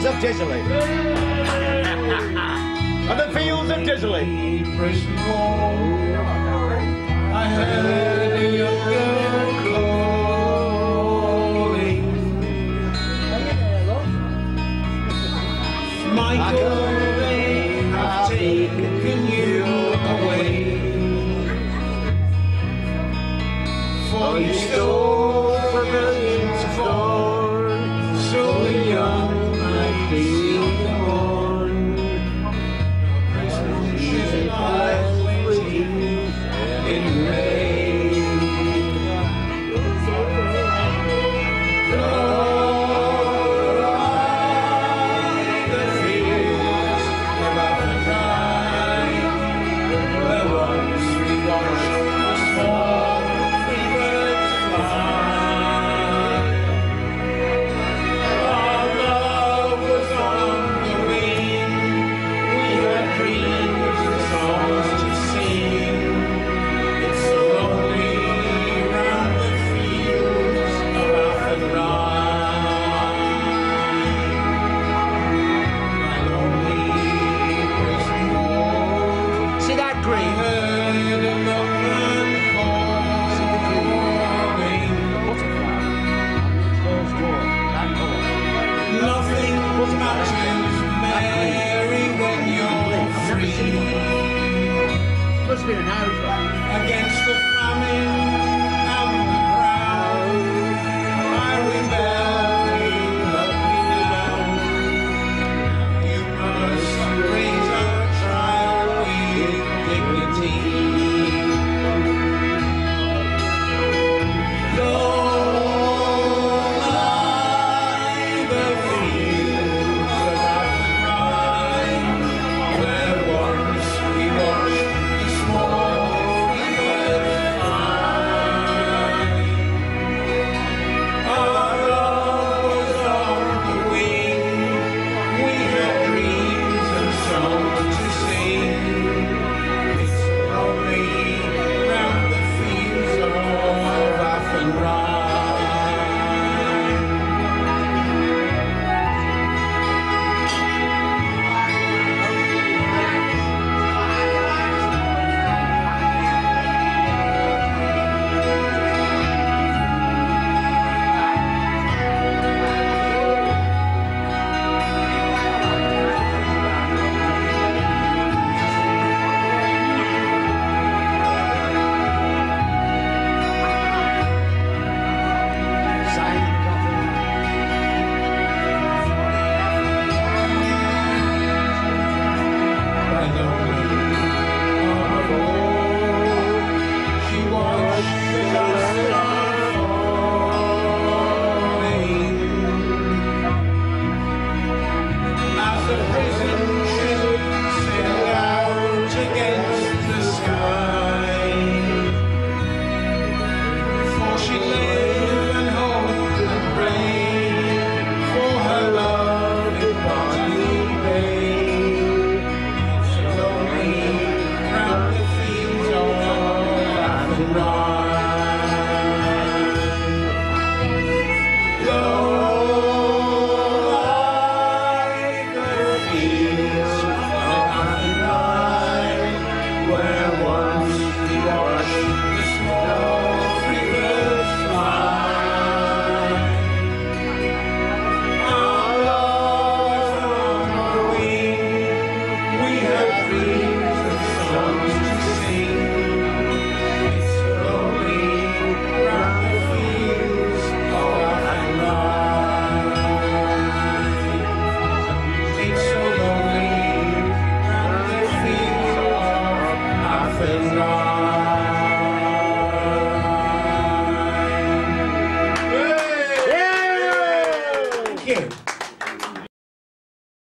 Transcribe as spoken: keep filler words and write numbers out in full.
fields of Disley. On the fields of Disley. I heard a young girl calling. Michael, they have taken you away, for you stole the virgin's corn, so the young might be born. Christmas lies waiting in rain. The fields of Athenry, where once we watched the small free birds fly. Our love was on the wing, we had dreams and songs to sing. It's so lonely round the fields of Athenry. My lonely prison wall. See that I green? heard a young man calling. Nothing matters, Mary, when you're free. Must be an hour. Against the